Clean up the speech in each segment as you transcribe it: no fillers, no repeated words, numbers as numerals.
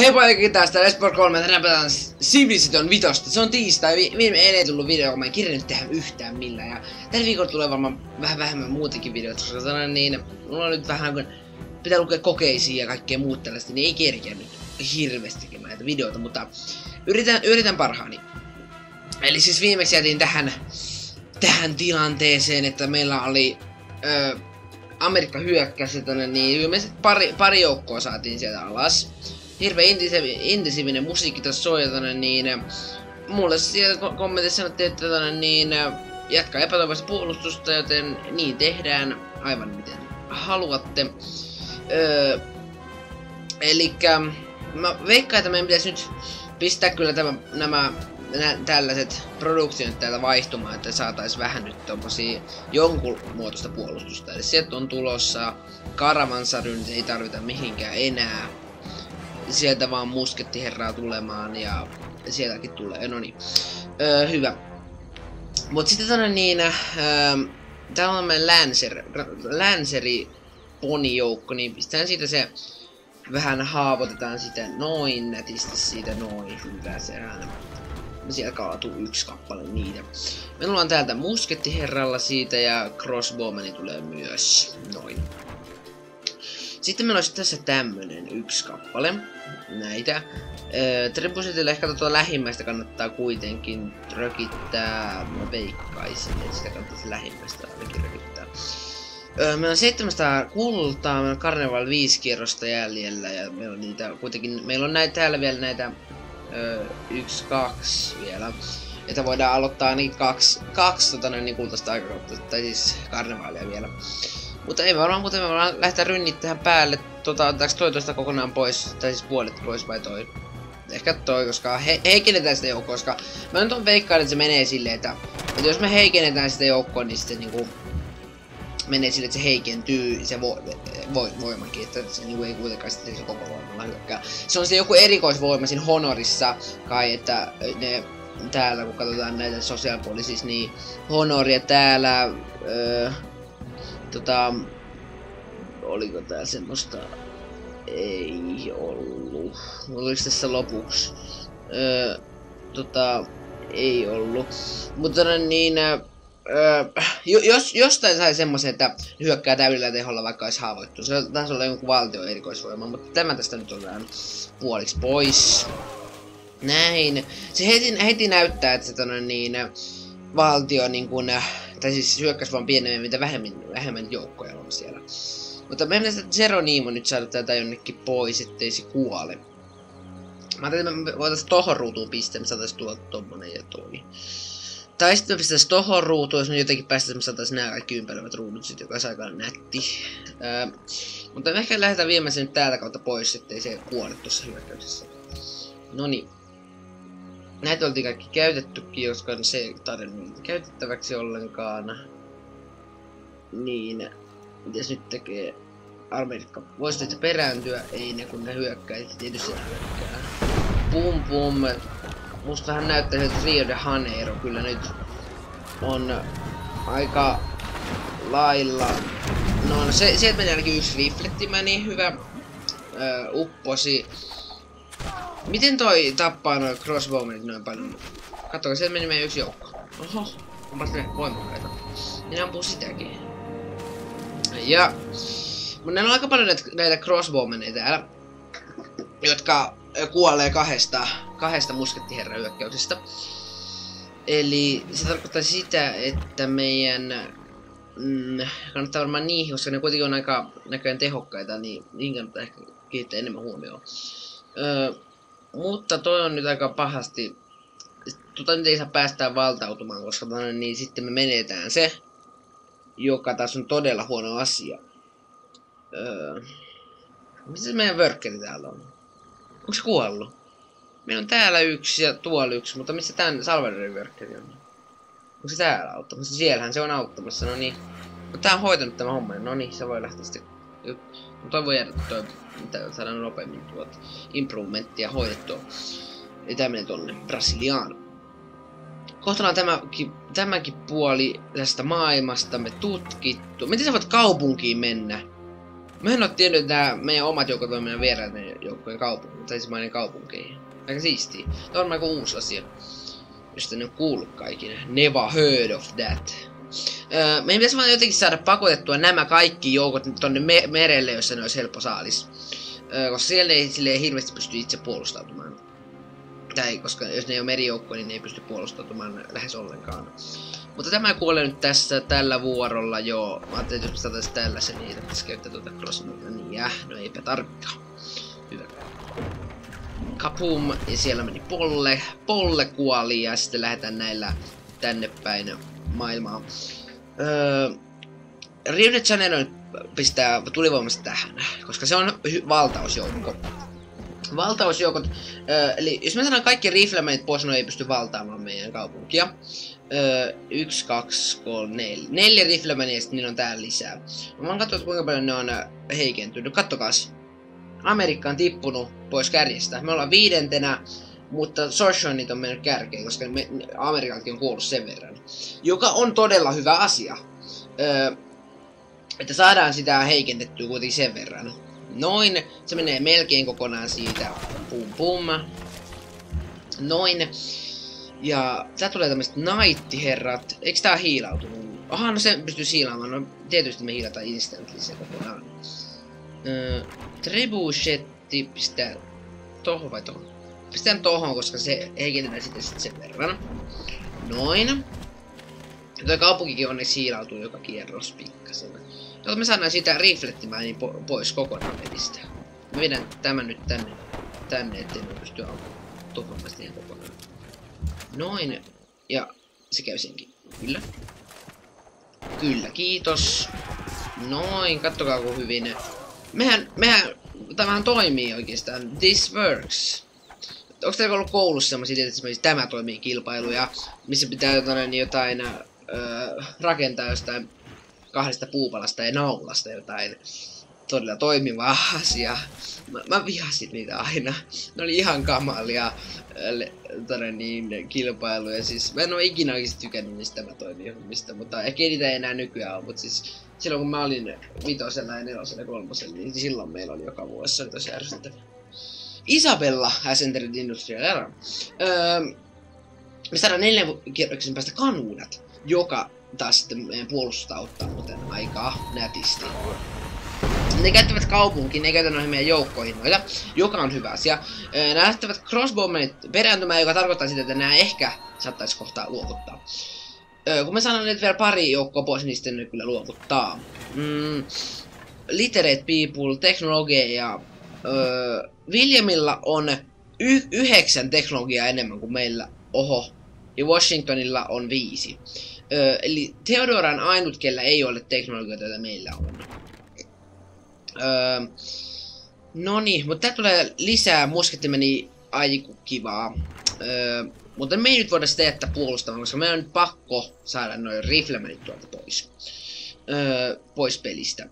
Hei poikia taas täällä Esport 3, tänään pelataan Civilization 5. Se on tiistai, viime ei tullut video, kun mä en kirjannut tehdä yhtään millään. Ja tällä viikolla tulee varmaan vähän vähemmän muutenkin videoita, koska niin, mulla on nyt vähän kun pitää lukea kokeisia ja kaikkea muut tällaista, niin ei kerkeä nyt hirveästi tekemään näitä videoita, mutta yritän parhaani. Eli siis viimeksi jätin tähän tilanteeseen, että meillä oli Amerikka hyökkäsi tonne, niin ilmeisesti pari joukkoa saatiin sieltä alas. Hirveän intensiivinen musiikki tässä soi tonne, niin mulle siellä kommentissa sanottiin, että tonne, niin jatkaa epätoivoista puolustusta, joten niin tehdään aivan miten haluatte. Elikkä mä veikkaan, että meidän pitäisi nyt pistää kyllä nämä tällaiset produktiot täältä vaihtumaan, että saatais vähän nyt tommosia jonkun muotoista puolustusta. Eli sieltä on tulossa Karavansary, nyt ei tarvita mihinkään enää. Sieltä vaan muskettiherraa tulemaan ja sieltäkin tulee, no niin. Hyvä. Mut sitten tonne niin, täällä on meidän Lanceri ponijoukko, niin pistetään siitä se vähän haavoitetaan sitä noin nätisti siitä noin, hyvä sehän. Siellä kaatuu yksi kappale niitä. Meillä on täältä muskettiherralla siitä ja crossbowmani tulee myös. Noin. Sitten meillä olisi tässä tämmönen yksi kappale. Näitä. Trebusitille ehkä tuota lähimmäistä kannattaa kuitenkin rökittää. Mä veikkaisin, että sitä kannattaisi lähimmäistä ainakin rökittää. Meillä on 700 kultaa, meillä on Carnival 5 kierrosta jäljellä ja meillä on niitä kuitenkin, meillä on näitä täällä vielä näitä 1, 2 vielä. Että voidaan aloittaa ainakin kaksi niin kultaista aikakautta, tai siis karnevaalia vielä. Mutta ei varmaan, muuten me voidaan lähteä rynnit tähän päälle. Otetaanko toi tosta kokonaan pois, tai siis puolet pois vai toi? Ehkä toi, koska heikennetään sitä joukkoa, koska mä nyt on veikkaan, että se menee silleen, että jos me heikennetään sitä joukkoa, niin sitten niinku menee sille, että se heikentyy se voimakin, että se niinku ei kuitenkaan sitten se koko voimalla hyökkää. Se on se joku erikoisvoima siinä Honorissa kai, että ne täällä kun katsotaan näitä sosiaalipoliisissa, niin Honoria täällä oliko tää semmoista? Ei ollut. Oliko tässä lopuksi? Ei ollut. Mutta niin jos jostain sai semmosen, että hyökkää täydellä teholla vaikka olisi haavoittu. Se taisi olla jonkun valtion erikoisvoima, mutta tämä tästä nyt on vähän puoliksi pois. Näin. Se heti näyttää, että se niin valtio niin kun, tai siis hyökkäs vaan pienemmän, mitä vähemmän joukkoja on siellä. Mutta meidän pitäisi Geronimo nyt saada tätä jonnekin pois, ettei se kuole. Mä ajattelin, että me voitais tohon ruutuun pistää, me saatais tuolta tommonen ja toi. Tai sitten me pistäis tohon ruutuun, jos me jotenkin päästäis, me saatais nää kaikki ympäröivät ruudut sit, joka olisi aika nätti. Mutta me ehkä lähdetään viemään sen nyt täältä kautta pois, ettei se kuole tuossa hyökkäyksessä. Noniin. Näitä oltiin kaikki käytettykin, koska se ei tarvinnut käytettäväksi ollenkaan. Niin, mitäs nyt tekee Amerikka? Voisi nyt perääntyä? Ei ne kun ne hyökkää, tietysti hyökkää. Pum pum. Musta vähän näyttää, että Rio de Janeiro kyllä nyt on aika lailla. No sieltä meni ainakin yksi riflettimä, niin hyvä. Upposi. Miten toi tappaa noin crossbowmenit noin paljon? Katsokaa, sieltä meni meidän yksi joukko. Oho, onpas ne voimakkaita. Minä ampuu sitäkin. Ja meillä on aika paljon näitä crossbowmeneita täällä, jotka kuolee kahdesta muskettiherran hyökkäyksestä. Eli se tarkoittaa sitä, että meidän kannattaa varmaan niihin, koska ne kuitenkin on aika näköjään tehokkaita, niin niihin kannattaa ehkä kiinnittää enemmän huomioon. Mutta toi on nyt aika pahasti. Nyt ei saa päästää valtautumaan, koska niin sitten me menetään se, joka taas on todella huono asia. Missä meidän workeri täällä on? Onko se kuollut? Meillä on täällä yksi ja tuolla yksi, mutta missä tän Salvadorin workeri on? Onko se täällä auttamassa? Siellähän se on auttamassa, no niin. Mutta tää on hoitanut tämä homma, no niin, se voi lähteä sitten. Toi voi jäädä toi, mitä saadaan nopeammin tuota improvementtia hoidettua. Eli tää menee tonne Brasiliaan. Kohta on tämäkin puoli tästä maailmasta me tutkittu. Miten sä voit kaupunkiin mennä? Mä en oo tiennyt, että nää meidän omat joukot voi mennä vieraiden joukkojen kaupunkiin, tai siis maiden kaupunkeihin. Aika siistii. Tämä on aika uusi asia. Josta ne on kuullut kaikille. Never heard of that. Meidän pitäisi vaan jotenkin saada pakotettua nämä kaikki joukot tonne merelle, jossa ne olisi helppo saalis. Koska siellä ei silleen hirveästi pysty itse puolustautumaan. Tai koska jos ne ei ole merijoukkoja, niin ne ei pysty puolustautumaan lähes ollenkaan. Mutta tämä kuolee nyt tässä tällä vuorolla jo. Mä ajattelin, että jos saataisiin tällaisen, niin pitäisi käyttää tuota crossbowta. Niin no eipä tarvikaan. Hyvä. Kapum, ja siellä meni Polle. Polle kuoli, ja sitten lähdetään näillä tänne päin maailmaa. Rio de Janeiro pistää tulivoimasta tähän, koska se on valtausjoukko. Valtausjoukot, eli jos mä sanon kaikki riflemanit pois, no ei pysty valtaamaan meidän kaupunkia. 1, 2, 3, 4. 4 riflemania ja sitten niillä on täällä lisää. Mä oon katsonut kuinka paljon ne on heikentynyt. Kattokaas. Amerikka on tippunut pois kärjestä. Me ollaan 5. mutta Sorshonit on mennyt kärkeen, koska Amerikaltakin on kuollut sen verran. Joka on todella hyvä asia. Että saadaan sitä heikennettyä kuitenkin sen verran. Noin. Se menee melkein kokonaan siitä. Pum pum. Noin. Ja tää tulee tämmöset naitti-herrat. Eiks tää hiilautunut? Aha, no se pystyy hiilaamaan. No tietysti me hiilataan instantly se kokonaan. Trebuchetti pistää tohon vai tohon? Pistään tohon, koska se heikennetään sitten sen verran. Noin. Ja toi kaupunkikin onneksi hiilautuu joka kierros pikkasen. Jotta me saadaan sitä riflettimään niin pois kokonaan pelistä. Mä vedän tämän nyt tänne ettei me pysty tuhoamaan sitä ihan kokonaan. Noin. Ja se käy senkin. Kyllä. Kyllä, kiitos. Noin, kattokaa kun hyvin. Tämähän toimii oikeastaan. This works. Onko teillä ollut koulussa semmosia, että tämä toimii kilpailuja, missä pitää jotain rakentaa jostain 2 puupalasta ja naulasta jotain todella toimivaa asiaa. Mä vihasin niitä aina. Ne oli ihan kamalia kilpailuja. Siis mä en oo ikinä oikeesti tykännyt niistä tämä toimihommista, mutta ehkä niitä ei enää nykyään ole. Mutta siis silloin kun mä olin 5. ja 4. ja 3, niin silloin meillä oli joka vuosi. Se oli tosi ärsyttävää. Isabella has entered industrial era. Me saadaan 4 kierroksen päästä kanuunat, joka taas sitten meidän puolustusta auttaa muuten aika nätisti. Ne käyttävät kaupunkiin, ne ei käytä noihin meidän joukkoihin noita, joka on hyvä asia. Ne lähtevät crossbowmenit perääntymään, joka tarkoittaa sitä, että nämä ehkä saattaisi kohtaa luovuttaa. Kun me saadaan nyt vielä pari joukkoa pois, niin sitten ne kyllä luovuttaa. Literate people, teknologia ja Williamilla on 9 teknologiaa enemmän kuin meillä. Oho. Ja Washingtonilla on 5. Eli Theodora on ainut, kellä ei ole teknologioita, joita meillä on. Noniin, mutta tää tulee lisää muskettimeni aiku kivaa. Mutta me ei nyt voida sitä jättää puolustamaan, koska meidän on nyt pakko saada noin riflemanit tuolta pois. Pois pelistä.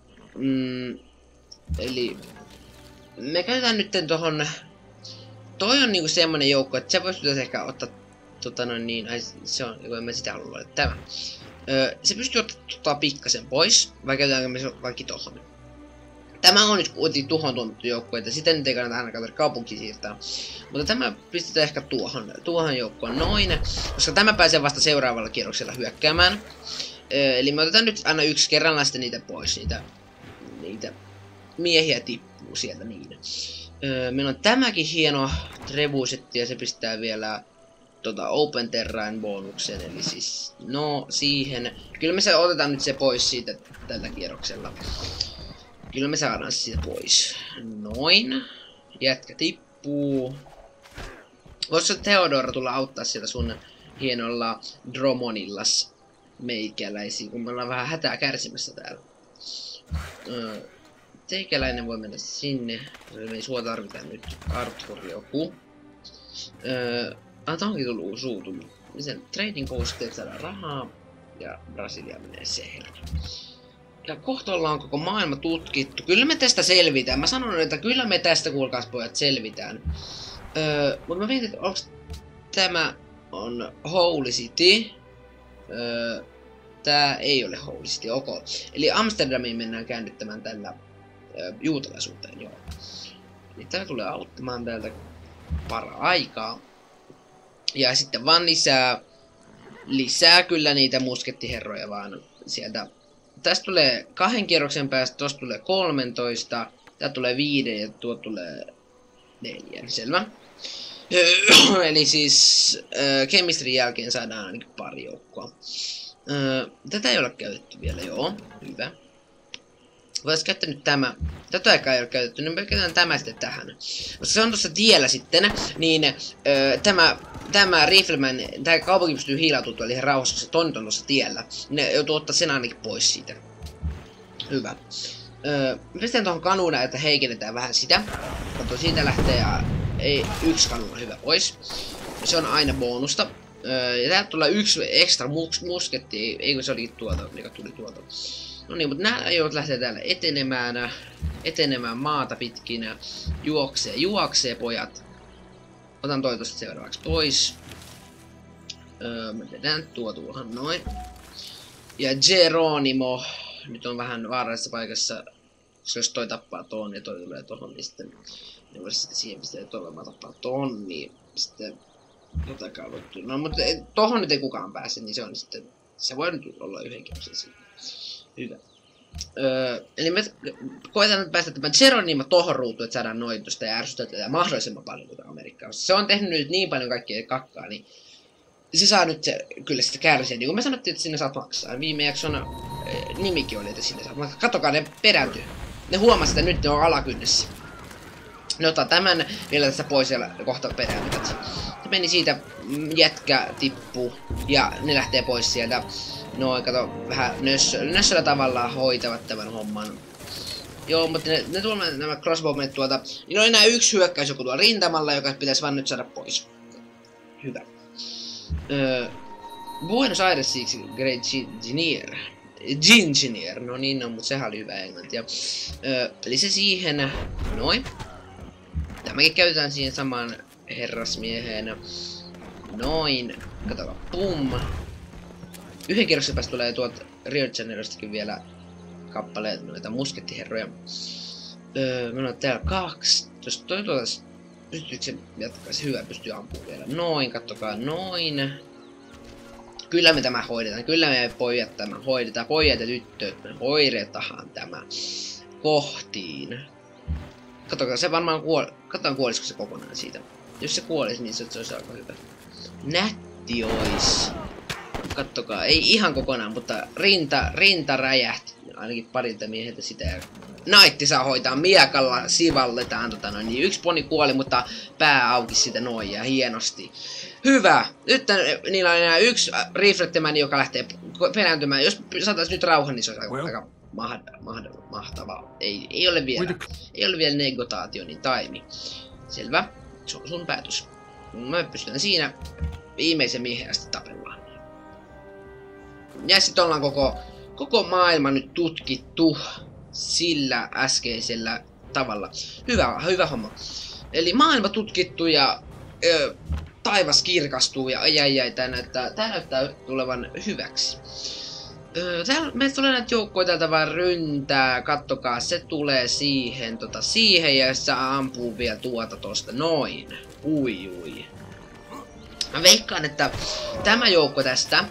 Eli me käytetään nyt tohon. Toi on niinku semmonen joukko, että se voisi ehkä ottaa se on, kun en mä sitä halua luoda tämä. Se pystyy ottaa pikkasen pois, vai käytetäänkö me vaikka tohon. Tämä on nyt kuitenkin tuhon tuomittu joukko, että sitä nyt ei kannata ainakaan kaupunkiin siirtää. Mutta tämä pistetään ehkä tuohon joukkoon noin, koska tämä pääsee vasta seuraavalla kierroksella hyökkäämään. Eli me otetaan nyt aina yksi kerrallaan sitten niitä pois, niitä miehiä tippuu sieltä niin. Meillä on tämäkin hieno trebusetti ja se pistää vielä Open Terrain bonuksen, eli siis no siihen. Kyllä me otetaan nyt se pois siitä tällä kierroksella. Kyllä me saadaan se siitä pois. Noin. Jätkä tippuu. Voisiko Theodora tulla auttaa sieltä sun hienolla Dromonillas meikäläisiin, kun me ollaan vähän hätää kärsimässä täällä. Teikäläinen voi mennä sinne. Me ei sua tarvita nyt. Arthur joku. Tää onkin tullut uusi suutuma. Sen trading kohteet saadaan rahaa. Ja Brasilia menee siellä. Ja kohta ollaan koko maailma tutkittu. Kyllä me tästä selvitään. Mä sanon, että kyllä me tästä, kuulkaas pojat, selvitään. Mutta mä mietin, että onks tämä on Holy City. Tää ei ole Holy City, ok. Eli Amsterdamiin mennään käännyttämään tällä juutalaisuuteen, joo. Eli tää tulee auttamaan täältä para-aikaa. Ja sitten vaan lisää kyllä niitä muskettiherroja vaan sieltä. Tästä tulee 2 kierroksen päästä, tosta tulee 13, tää tulee 5 ja tuo tulee 4, selvä. Eli siis chemistrin jälkeen saadaan ainakin pari joukkoa. Tätä ei ole käytetty vielä, joo, hyvä. Voisi käyttää nyt tämä. Tätä aikaa ei ole käytetty, niin me käytetään tämä sitten tähän. Koska se on tuossa tiellä sitten, niin tämä Rifleman, tämä kaupunki pystyy hiilautumaan eli rauhassa, koska tonnet on tuossa tiellä. Ne joutuu ottaa sen ainakin pois siitä. Hyvä. Me pistetään tuohon kanuunaan, että heikennetään vähän sitä. Kato, siitä lähtee ei, 1 kanuuna hyvä pois. Se on aina bonusta. Ja täältä tulee 1 ekstra musketti, eikö se olikin tuolta, mikä tuli tuolta. No niin, mutta nää ajoit lähtee täällä etenemään maata pitkin. Juoksee pojat. Otan toi tosta seuraavaksi pois. Me tehdään tuohan noin. Ja Geronimo nyt on vähän vaarallisessa paikassa. Koska jos toi tappaa ton ja toi tulee tohon, niin sitten ne voisi sitten siihen pistää toivomaan tappaa ton, niin sitten jotakaan voi tulla. No mutta tohon nyt ei kukaan pääse, niin se on sitten, se voi nyt olla yhdenkin osa siinä. Hyvä. Eli me koetaan nyt päästä tämän Geronimo tohon ruutuun, että saadaan noin tuosta ja ärsytetään mahdollisimman paljon tuota Amerikkaa. Se on tehnyt nyt niin paljon kaikkea kakkaa, niin se saa nyt kyllä sitä kärsiä. Niin kuin me sanottiin, että sinne saat maksaa. Viime jakson nimikin oli, että sinne saat maksaa. Katsokaa, ne perääntyy. Ne huomasi, että nyt ne on alakynnessä. Ne ottaa tämän vielä tästä pois ja kohta perääntyvät. Se meni siitä, jätkä tippuu ja ne lähtee pois sieltä. Noin, kato, vähän nössöllä tavalla hoitavat tämän homman. Joo, mutta ne tuolla nämä crossbowmenet tuolta, niin on enää 1 hyökkäys joku tuolla rintamalla, joka pitäisi vaan nyt saada pois. Hyvä. Buenos Aires Great Gingineer, no niin, no, mutta sehän oli hyvä englantia. Eli se siihen, noin. Tämäkin käytetään siihen samaan herrasmieheen. Noin, katsotaan, pum. 1 kierroksen päästä tulee tuolta Rio de Janeirostakin vielä kappaleet noita muskettiherroja. Meillä on täällä 2. Jos toi tuolta pystyykö se jatkaa, se hyvä pystyy ampumaan vielä. Noin, kattokaa, noin. Kyllä me tämä hoidetaan, kyllä me pojat tämä hoidetaan. Pojat ja tyttöt, me hoidetahan tämä kohtiin. Kattokaa, se varmaan katsotaan kuolisiko se kokonaan siitä. Jos se kuolisi, niin se olisi aika hyvä. Nätti ois. Kattokaa, ei ihan kokonaan, mutta rinta räjähti. Ainakin parilta mieheltä sitä. Naitti saa hoitaa miekalla, sivalletaan niin 1 poni kuoli, mutta pää auki sitä noin ja hienosti. Hyvä! Nyt niillä on enää 1 riflettimäni, joka lähtee perääntymään. Jos saatais nyt rauhan, niin se olisi aika mahtavaa. Ei ole vielä negotaatio, niin taimi. Selvä. Se on sun päätös. Mä pystyn siinä viimeisen miehen asti tapellaan. Ja sit ollaan koko maailma nyt tutkittu sillä äskeisellä tavalla. Hyvä homma. Eli maailma tutkittu ja taivas kirkastuu ja tää näyttää tulevan hyväksi. Meillä tulee näitä joukkoja täältä vaan ryntää, kattokaa, se tulee siihen ja se ampuu vielä tosta, noin. Ui. Mä veikkaan, että tämä joukko tästä,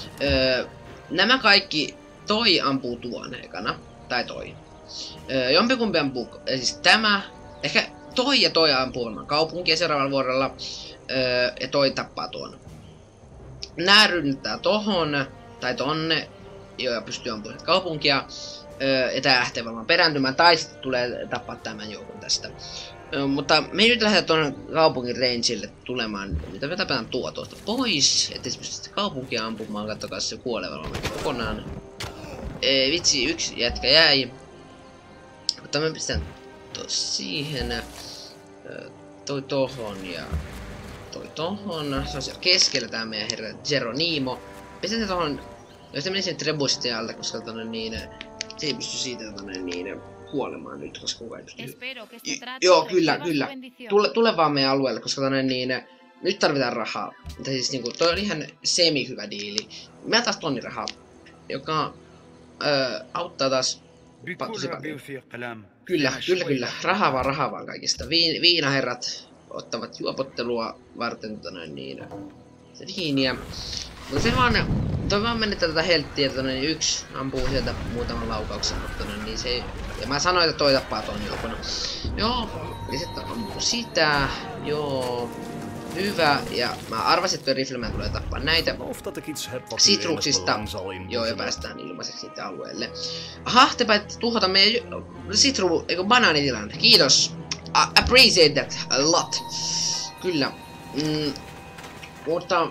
nämä kaikki, toi ampuu tuon ekana, tai toi. Jompikumpi ampuu, siis tämä, ehkä toi ja toi ampuu varmaan kaupunkia seuraavalla vuorolla, ja toi tappaa tuon. Nää rynnättää tohon, tai tonne, ja pystyy ampumaan kaupunkia, ja tää lähtee varmaan perääntymään, tai sitten tulee tappaa tämän joukon tästä. Mutta me nyt lähdetään tuonne kaupungin rangeille tulemaan, mitä me tapetaan tuosta pois, ettei se pysty kaupunkia ampumaan, kattokaa se kuolee varmaan kokonaan. Vitsi, 1 jätkä jäi. Mutta me pistän siihen, toi tohon ja toi tohon. Se on siellä keskellä tää meidän herra Geronimo. Pistän se tohon, jos te menisin Trebusitin alta, koska niin, se ei pysty siitä niin kuolemaan nyt, koska kukaan ei pysty. Joo, kyllä. Tule vaan meidän alueelle, koska niin, nyt tarvitaan rahaa. Tai siis niinku, toi on ihan semi-hyvä diili. Mä taas tonni rahaa, joka auttaa taas tosi paljon. Kyllä. Rahaa vaan kaikista. Viinaherrat ottavat juopottelua varten se viiniä. Mutta se vaan menettä tätä helttiä, niin yksi ampuu sieltä muutaman laukauksen, mutta niin se ei... Ja mä sanoin, että toi tappaa ton joukona. Joo, ja sitten ampuu sitä, joo... Hyvä, ja mä arvasin, että Rifleman tulee tappaa näitä sitruksista. Joo, ja päästään ilmaiseksi siitä alueelle. Aha, te päätte tuhota meidän banaanitilan. Kiitos. Appreciate that a lot. Kyllä. Mutta...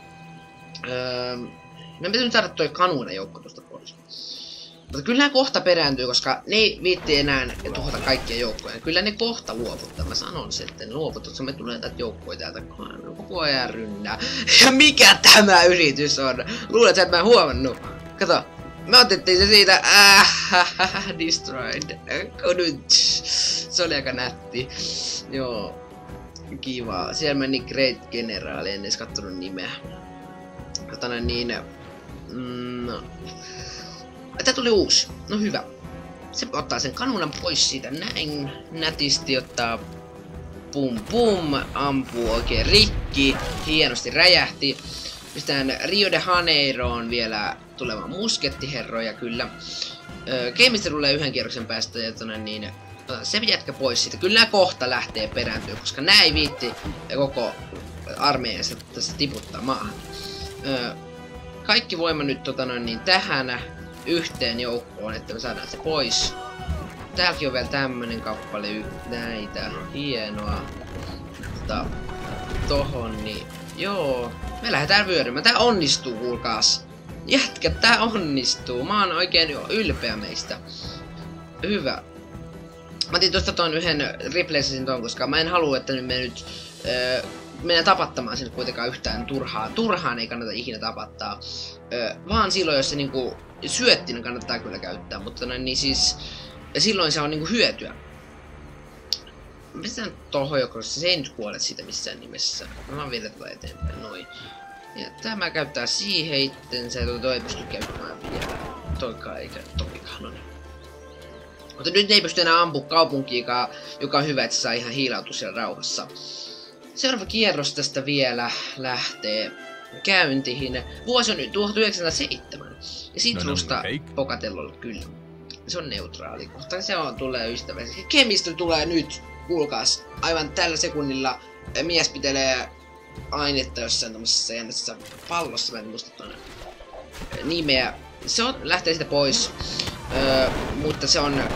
meidän pitäisi nyt saada toi kanuunajoukko tuosta pois. Mutta kyllä ne kohta perääntyy, koska ne ei viitti enää tuhota kaikkia joukkoja. Kyllä ne kohta luovuttaa. Mä sanon sen, että ne luovuttaa, koska me tulee täältä joukkoja täältä koko ajan rynnää. Ja mikä tämä yritys on? Luulet sä, että mä en huomannut? Kato, me otettiin se siitä. Destroyed. Se oli aika nätti. Joo. Kiva. Siellä meni Great General, en edes kattonut nimeä. Katana niin... Tää tuli uusi. No hyvä. Se ottaa sen kanunan pois siitä näin nätisti, ottaa pum pum, ampuu oikein rikki, hienosti räjähti. Pistetään Rio de Janeiroon vielä tulevan muskettiherroja kyllä. Gameista tulee yhden kierroksen päästä ja niin se jätkä pois siitä. Kyllä nää kohta lähtee perääntyä, koska nää ei viitti koko armeijansa tässä tiputtaa maahan. Kaikki voima nyt niin tähän yhteen joukkoon, että me saadaan se pois. Täälläkin on vielä tämmönen kappale näitä. Hienoa. Tohon niin. Joo. Me lähdetään vyörymään. Tää onnistuu, kuulkaas. Jätkä, tää onnistuu. Mä oon oikein ylpeä meistä. Hyvä. Mä otin tosta ton yhden replacesin ton, koska mä en halua, että me nyt mennään tapattamaan sen kuitenkaan yhtään turhaan ei kannata ikinä tapattaa. Vaan silloin, jos se niinku syöttinä kannattaa kyllä käyttää, mutta niin siis silloin se on niinku hyötyä. Pistetään tohon joko, se ei nyt kuole siitä missään nimessä. Mä vielä tätä eteenpäin, noin. Ja tämä käyttää siihen itsensä, ja toi ei pysty käyttämään vielä. Toikaan eikä toikaan, no niin. Mutta nyt ei pysty enää ampua kaupunkiikaan, joka on hyvä, että se saa ihan hiilautua siellä rauhassa. Seuraava kierros tästä vielä lähtee käyntiin. Vuosi on nyt 1907. Ja Citrusta Pocatellolle kyllä. Se on neutraali, koska se tulee ystävällisesti. Chemistry tulee nyt, kuulkaas, aivan tällä sekunnilla. Mies pitelee ainetta jossain tämmöisessä jännässä pallossa, mä en muista tuonne nimeä. Se lähtee siitä pois, mutta se on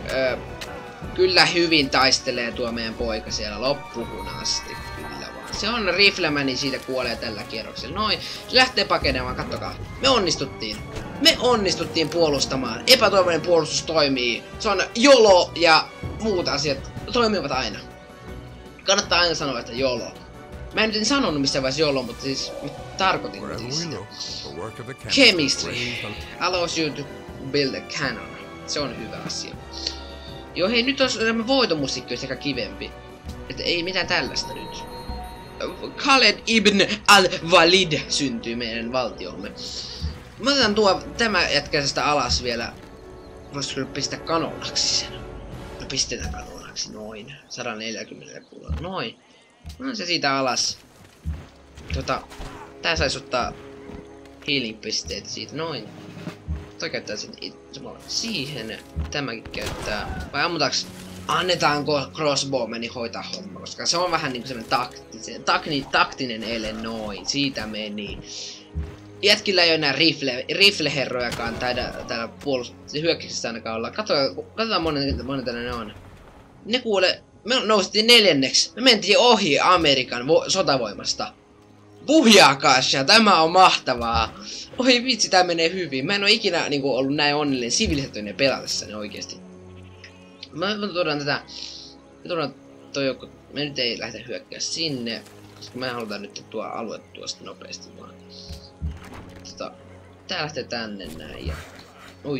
kyllä hyvin taistelee tuo meidän poika siellä loppuun asti. Kyllä vaan. Se on Rifleman, niin siitä kuolee tällä kierroksella. Noin, se lähtee pakenemaan, kattokaa. Me onnistuttiin puolustamaan. Epätoivoinen puolustus toimii. Se on YOLO ja muut asiat toimivat aina. Kannattaa aina sanoa, että YOLO. Mä en nyt sanonut missään vaiheessa YOLO, mutta siis tarkoitin siis sitä. Chemistry allows you to build a cannon. Se on hyvä asia. Joo hei, nyt on voitomusiikki olisi aika kivempi. Että ei mitään tällaista nyt. Khaled ibn al-Walid syntyy meidän valtiomme. Mä otetaan tämä jätkäisestä alas vielä. Voisi kyllä pistää kanonaksi sen. No pistetään kanonaksi, noin. 140 puolella, noin. No se siitä alas. Tää sais ottaa healing-pisteitä siitä, noin. Toi käyttää sen siihen. Tämäkin käyttää. Vai ammutaanko? Annetaanko crossbowmani hoitaa homma, koska se on vähän niinku semmonen taktinen ele, noin. Siitä meni. Jätkillä ei oo enää rifleherrojakaan täällä hyökkäyksessä ainakaan olla. Katsotaan monen tänne ne on. Ne kuule, me noustiin 4. Me mentiin ohi Amerikan sotavoimasta. Puhjaakasha, tämä on mahtavaa. Oi vitsi, tää menee hyvin. Mä en oo ikinä niinku ollut näin onnellinen sivilisaatioinen pelatessani oikeesti. Mä tuodaan tätä. Me nyt ei lähdetä hyökkää sinne. Koska me halutaan nyt tuo alue tuosta nopeasti vaan. Tää lähtee tänne näin ja... Ui.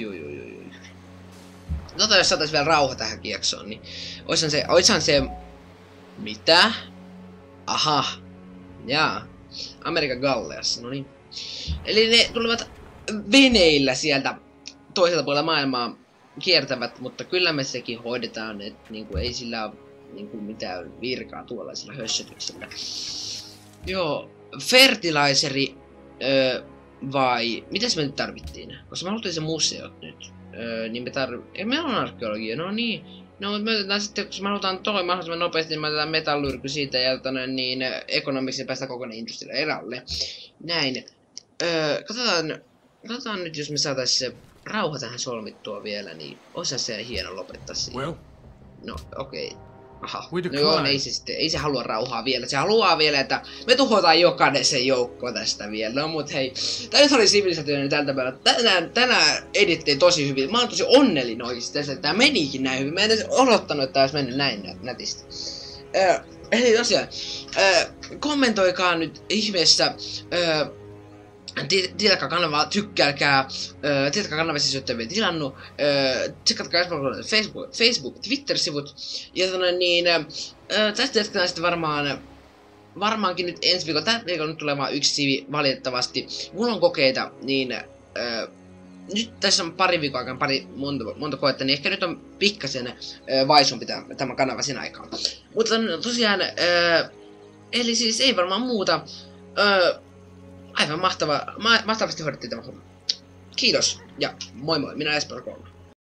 Jos saatais vielä rauha tähän kieksoon, niin... Oishan se... Mitä? Aha. Jaa. Amerikan Galleassa, no niin. Eli ne tulevat veneillä sieltä toiselta puolella maailmaa kiertävät, mutta kyllä me sekin hoidetaan, että niinku ei sillä ole niinku mitään virkaa tuollaisilla hössötyksillä. Joo, fertilizeri vai mitäs me nyt tarvittiin? Koska me haluttiin se museot nyt. Niin me meillä on arkeologia, no niin. No mutta me otetaan sitten, kun me halutaan toi mahdollisimman nopeasti, niin me otetaan metallurgy siitä ja niin ekonomiksi päästä kokonaan industrialle eralle. Näin. Katsotaan nyt, jos me saatais se rauha tähän solmittua vielä, niin osa se hieno lopettaa siihen. Well, no okei. Aha. We No joo, ei se halua rauhaa vielä. Se haluaa vielä, että me tuhotaan jokainen se joukko tästä vielä. No mut hei, tää nyt oli sivilisaatioinen tältä päivältä. Tänään edittiin tosi hyvin. Mä oon tosi onnellinen oikeesti tästä, että tää menikin näin hyvin. Mä en edes odottanut, että tää olisi mennyt näin nätisti. Eli tosiaan, kommentoikaa nyt ihmeessä. Tiedätkää kanavaa, tykkääkää, tiedätkää kanavaa siis, jotta ei tilannut, tsekatkaa Facebook, Twitter-sivut, ja tästä jatketaan sitten varmaankin nyt ensi viikolla, tällä viikolla nyt tulee vaan yksi sivi valitettavasti, mulla on kokeita, niin nyt tässä on pari viikon aikaan monta koetta, niin ehkä nyt on pikkasen vaisumpi tämä kanava sen aikaan. Mutta tosiaan, eli siis ei varmaan muuta, aivan mahtavasti hoidettiin tämä homma. Kiitos ja moi moi, minä Esper 3.